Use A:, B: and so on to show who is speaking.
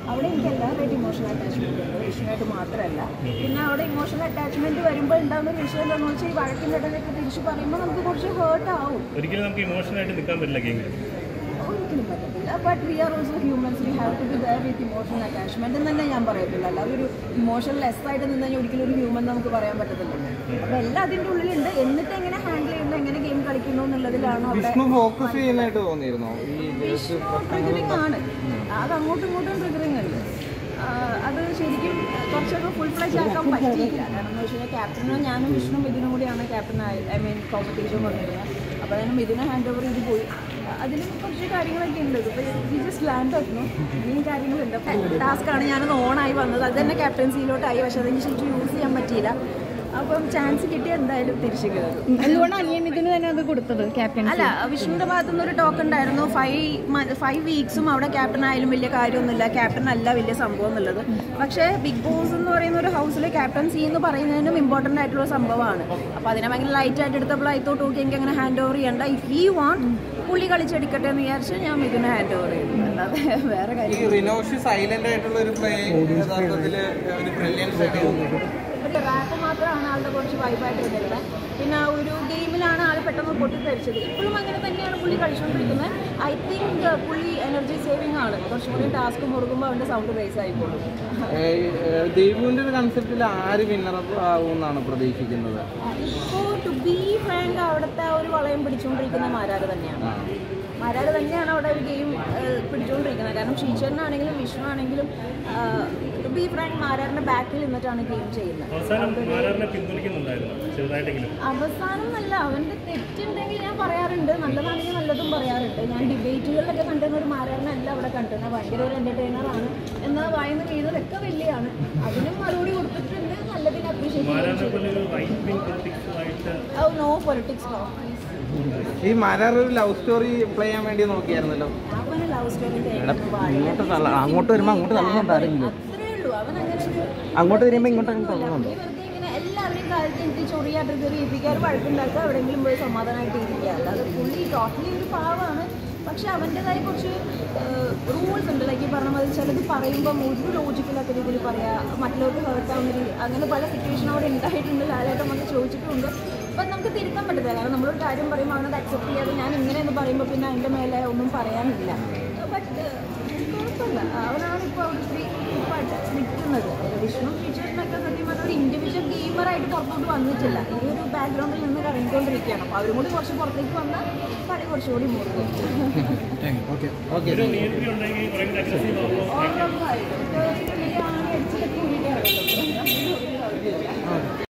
A: അവിടെ എനിക്ക് എല്ലാവരുമായിട്ട് ഇമോഷണൽ അറ്റാച്ച്മെൻറ്റ് ഉണ്ട്, വിഷ്ണുവായിട്ട് മാത്രമല്ല. പിന്നെ അവിടെ ഇമോഷണൽ അറ്റാച്ച്മെൻറ്റ് വരുമ്പോൾ ഉണ്ടാകുന്ന ഒരു വിഷയം എന്താണെന്ന് വെച്ചാൽ ഈ വഴക്കിൻ്റെ ഇടയിലൊക്കെ തിരിച്ച് പറയുമ്പോൾ നമുക്ക് കുറച്ച് ഹേർട്ട് ആവും.
B: ഒരിക്കലും നമുക്ക് ഇമോഷണലായിട്ട് നിൽക്കാൻ പറ്റില്ല ഗെയിമിൽ,
A: ഒരിക്കലും പറ്റത്തില്ല. But we are also humans, we have to be there with emotional attachment എന്ന് തന്നെ ഞാൻ പറയത്തില്ല. അല്ലാതെ ഒരു ഇമോഷണൽ ലെസ് ആയിട്ട് നിന്ന് കഴിഞ്ഞാൽ ഒരിക്കലും ഒരു ഹ്യൂമൻ നമുക്ക് പറയാൻ പറ്റത്തില്ല. അപ്പോൾ എല്ലാം അതിൻ്റെ ഉള്ളിലുണ്ട്. എന്നിട്ട് എങ്ങനെ ഹാൻഡിൽ ചെയ്യുന്നു, എങ്ങനെ ഗെയിം കളിക്കുന്നു എന്നുള്ളതിലാണ് അവിടെ
C: ഫോക്കസ് ചെയ്യാനായിട്ട് തോന്നിയിരുന്നോ?
A: ട്രിഗറിങ് ആണ്, അത് അങ്ങോട്ടും ഇങ്ങോട്ടും ട്രിഗറിങ് ഉണ്ട്. അത് ശരിക്കും കുറച്ചൊക്കെ ഫുൾ ഫ്ലെജ് ആക്കാൻ പറ്റിയില്ല. കാരണം എന്ന് വെച്ച് കഴിഞ്ഞാൽ ക്യാപ്റ്റനും ഞാനും വിഷ്ണു മിഥുനും കൂടിയാണ് ക്യാപ്റ്റനായി കോമ്പറ്റീഷൻ വന്നിരുന്നത്. അപ്പോൾ അതിന് മിഥുനെ ഹാൻഡ് ഓവർ ചെയ്ത് പോയി. അതിലും കുറച്ച് കാര്യങ്ങളൊക്കെ ഉണ്ട്. ഇപ്പോൾ വി ജസ്റ്റ് ലാൻഡ് ആയിരുന്നു, ഇനിയും കാര്യങ്ങളുണ്ട്. ടാസ്ക്കാണ്, ഞാനൊന്ന് ഓണായി വന്നത്. അത് തന്നെ ക്യാപ്റ്റൻസിയിലോട്ടായി, പക്ഷേ അതെനിക്ക് ശരിക്കും യൂസ് ചെയ്യാൻ പറ്റിയില്ല. അപ്പം ചാൻസ് കിട്ടിയ എന്തായാലും തിരിച്ചു കയറും.
D: എന്തുകൊണ്ടാണ് അനിയമിതിന് തന്നെ അത് കൊടുത്തത് ക്യാപ്റ്റൻ?
A: അല്ല, വിഷ്ണുവിൻ്റെ ഭാഗത്തുനിന്ന് ഒരു ടോക്ക് ഉണ്ടായിരുന്നു, 5 വീക്സും അവിടെ ക്യാപ്റ്റൻ ആയാലും വലിയ കാര്യമൊന്നുമില്ല, ക്യാപ്റ്റൻ അല്ല വലിയ സംഭവം എന്നുള്ളത്. പക്ഷേ ബിഗ് ബോസ് എന്ന് പറയുന്ന ഒരു ഹൗസിൽ ക്യാപ്റ്റൻസി എന്ന് പറയുന്നതിനും ഇമ്പോർട്ടൻ്റ് ആയിട്ടുള്ള സംഭവമാണ്. അപ്പോൾ അതിനെ ഭയങ്കര ലൈറ്റായിട്ട് എടുത്തപ്പോൾ ഐത്തോട്ട് നോക്കി എനിക്ക് അങ്ങനെ ഹാൻഡ് ഓവർ ചെയ്യണ്ട, ഇഫ് ഹി വാണ്ട് പുള്ളി കളിച്ചെടുക്കട്ടെ എന്ന് വിചാരിച്ച് ഞാൻ ഇതിനെ ഹാൻഡ് ഓവർ ചെയ്തു. അല്ലാതെ വേറെ കാര്യം. റാപ്പ് മാത്രമാണ് ആളുടെ കുറച്ച് വൈബായിട്ട് വരുന്നത്. പിന്നെ ഒരു ഗെയിമിലാണ് ആൾ പെട്ടെന്ന് പൊട്ടിത്തെറിച്ചത്. ഇപ്പോഴും അങ്ങനെ തന്നെയാണ് പുള്ളി കളിച്ചുകൊണ്ടിരിക്കുന്നത്. ഐ തിങ്ക് പുള്ളി എനർജി സേവിങ് ആണ്. കുറച്ചും കൂടി ടാസ്ക് കൊടുക്കുമ്പോൾ അവൻ്റെ സൗണ്ട് റേസ് ആയിക്കോളും.
C: ദേവുവിൻ്റെ ഒരു കൺസെപ്റ്റിൽ ആര് വിന്നർ ആവുമെന്നാണ് പ്രതീക്ഷിക്കുന്നത്?
A: ഇപ്പോൾ ടു ബി ഫ്രാങ്ക് അവിടുത്തെ ഒരു വളയം പിടിച്ചുകൊണ്ടിരിക്കുന്ന മാരാര് തന്നെയാണ്. മാരാര് തന്നെയാണ് അവിടെ ഒരു ഗെയിം പിടിച്ചുകൊണ്ടിരിക്കുന്നത്. കാരണം ഷീച്ചറിനാണെങ്കിലും വിഷ്ണു ആണെങ്കിലും ടു ബി ഫ്രാങ്ക് മാരാറിന്റെ ബാക്കിൽ നിന്നിട്ടാണ് ഗെയിം ചെയ്യുന്നത്. അവസാനം നല്ല അവൻ്റെ തെറ്റുണ്ടെങ്കിൽ ഞാൻ പറയാറുണ്ട്, നല്ലതാണെങ്കിൽ നല്ലതും പറയാറുണ്ട്. ഞാൻ ഡിബേറ്റുകളിലൊക്കെ കണ്ടിരുന്ന ഒരു മാരാറിനല്ല അവിടെ കണ്ടിരുന്നത്. ഭയങ്കര ഒരു എൻ്റർടൈനറാണ്, എന്നാൽ വായന ചെയ്തതൊക്കെ വലിയാണ്. അതിനും മറുപടി കൊടുത്തിട്ടുണ്ട്, നല്ലതിന് അപ്രീഷിയേറ്റ്. No politics, no.
C: ഈ മാരാർ ഒരു ലവ് സ്റ്റോറി പ്ലേ ചെയ്യാൻ വേണ്ടി നോക്കിയായിരുന്നല്ലോ.
A: ലവ് സ്റ്റോറി
C: അങ്ങോട്ട് വരുമ്പോൾ അങ്ങോട്ട് തള്ളുന്നുണ്ടായിരുന്നു.
A: അത്രേ ഉള്ളൂ. അവൻ അങ്ങനെ
C: അങ്ങോട്ട് വരുമ്പോൾ ഇങ്ങോട്ട് തള്ളുന്നുണ്ടോ?
A: ഇങ്ങനെ എല്ലാവരുടെയും കാര്യത്തിൽ എനിക്ക് ചൊറിയാ ട്രിഗർ ചെയ്യിപ്പിക്കുക, വഴക്കുണ്ടാക്കുക, എവിടെയെങ്കിലും പോയി സമാധാനമായിട്ട് ഇരിക്കുക. അല്ലാതെ പുള്ളി ടോട്ടലി ഒരു പാവമാണ്. പക്ഷെ അവൻ്റെതായ കുറച്ച് റൂൾസ് ഉണ്ട്. ലൈക്ക് ഈ പറഞ്ഞ മാതിരി ചിലത് പറയുമ്പം ഒരു ലോജിക്കലൊക്കെ രീതിയിൽ പറയുക, മറ്റുള്ളവർക്ക് ഹേർട്ടാവുന്ന രീതി, അങ്ങനെ പല സിറ്റുവേഷൻ അവിടെ ഉണ്ടായിട്ടുണ്ട്. ലാലേട്ടൻ വന്ന് ചോദിച്ചിട്ടുണ്ട്. അപ്പം നമുക്ക് തിരുത്താൻ പറ്റത്തില്ല. കാരണം നമ്മളൊരു കാര്യം പറയുമ്പോൾ അവനത് അക്സെപ്റ്റ് ചെയ്യാതെ ഞാൻ ഇങ്ങനെയെന്ന് പറയുമ്പോൾ പിന്നെ അതിൻ്റെ മേലെ ഒന്നും പറയാനില്ല. ബട്ട് കുഴപ്പമില്ല, അവനാണ് ഇപ്പോൾ അവിടെ നിൽക്കുന്നത്. വിഷ്ണു ടീച്ചേഴ്സിനൊക്കെ സത്യം പറഞ്ഞാൽ ഒരു ഇൻഡിവിജ്വൽ ഗെയിമറായിട്ട് പുറത്തോട്ട് വന്നിട്ടില്ല. ഈ ഒരു ബാക്ക്ഗ്രൗണ്ടിൽ നിന്ന് കറങ്ങിക്കൊണ്ടിരിക്കുകയാണ്. അപ്പോൾ അവരും കൂടി കുറച്ച് പുറത്തേക്ക് വന്നാൽ കളി കുറച്ചുകൂടി മുറുകും.